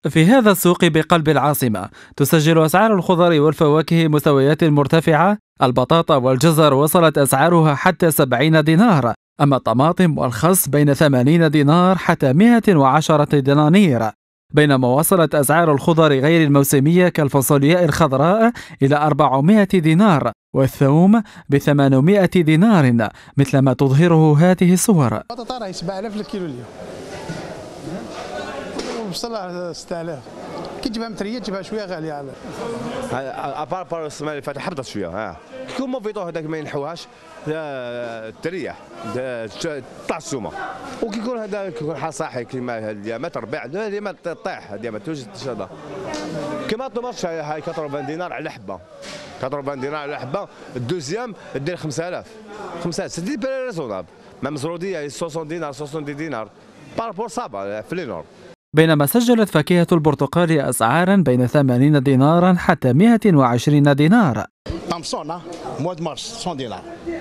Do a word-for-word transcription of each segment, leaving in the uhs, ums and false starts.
في هذا السوق بقلب العاصمة تسجل أسعار الخضر والفواكه مستويات مرتفعة. البطاطا والجزر وصلت أسعارها حتى سبعين دينار، أما الطماطم والخس بين ثمانين دينار حتى مئة وعشرة دنانير، بينما وصلت أسعار الخضر غير الموسمية كالفاصولياء الخضراء إلى أربعمئة دينار، والثوم بثمانمئة دينار مثل ما تظهره هذه الصور. البطاطا راهي سبعة آلاف للكيلو اليوم، وصل ستة آلاف. كي تجيبها متريه تجيبها شويه غاليه على ابار بار السنه اللي فاتت هبطت شويه. ها كيكون موفيتو هذاك ما ينحوهاش تريح طلع السومه، وكيكون هذا كيكون حال صاحي كيما اليوم تربيع ديما طيح ديما توجد هذا. كيما الطوماط هاي ثمانين دينار على حبه، ثمانين دينار على حبه. الدوزيام دير خمسة آلاف خمسة آلاف سيدي بري ريزونابل. ما مزروديه ستين دينار ستين دينار باربور صعبه في لينور. بينما سجلت فاكهة البرتقال أسعارا بين ثمانين دينارا حتى مئة وعشرين دينار. طمسونة مواد مارس مئة دينار،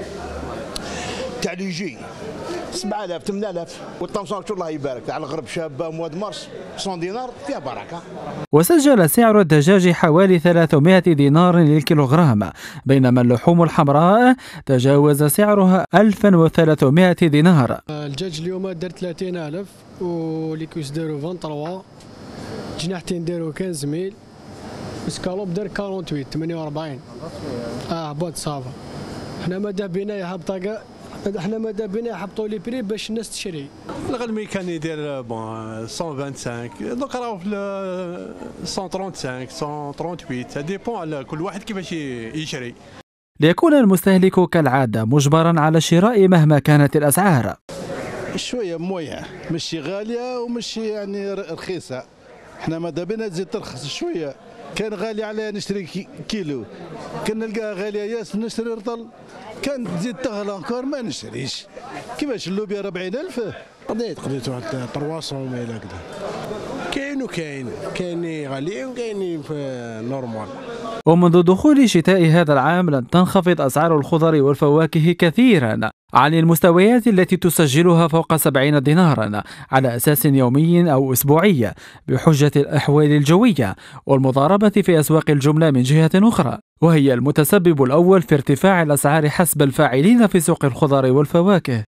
تاع ليجي سبعة آلاف ثمانية آلاف، والطمسون الله يبارك تاع الغرب شابه مواد مارس مئة دينار فيها بركة. وسجل سعر الدجاج حوالي ثلاثمئة دينار للكيلوغرام، بينما اللحوم الحمراء تجاوز سعرها ألف وثلاثمئة دينار. الدجاج اليوم دار ثلاثين ألف، وليكوس داروا ثمانية وعشرين، جناحتين داروا خمسة ميل، سكالوب دار ثمانية وثمانين ثمانية وأربعين. اه هبط صافا. حنا ماذا بينا يهبطوا كاع، حنا ماذا بينا يهبطوا لي بري باش الناس تشري. الغلمي كان يدير بون مئة وخمسة وعشرين، دوك راهو في مئة وخمسة وثلاثين مئة وثمانية وثلاثين، ديبون على كل واحد كيفاش يشري. ليكون المستهلك كالعادة مجبرا على الشراء مهما كانت الأسعار. شويه مويه، ماشي غاليه وماشي يعني رخيصه. احنا ماذا بينا تزيد ترخص شويه. كان غالي عليها نشتري كيلو، كان نلقاها غاليه ياسر نشتري رطل، كان تزيد تغلى انكور ما نشتريش. كيفاش اللوبيا أربعين ألف قضيت قضيت واحد ثلاثمئة ما الى كذا. كاين وكاين، كاين غالي وكاين نورمال. ومنذ دخول شتاء هذا العام لن تنخفض أسعار الخضر والفواكه كثيرا عن المستويات التي تسجلها فوق سبعين دينارا على أساس يومي أو أسبوعي بحجة الأحوال الجوية والمضاربة في أسواق الجملة من جهة أخرى، وهي المتسبب الأول في ارتفاع الأسعار حسب الفاعلين في سوق الخضر والفواكه.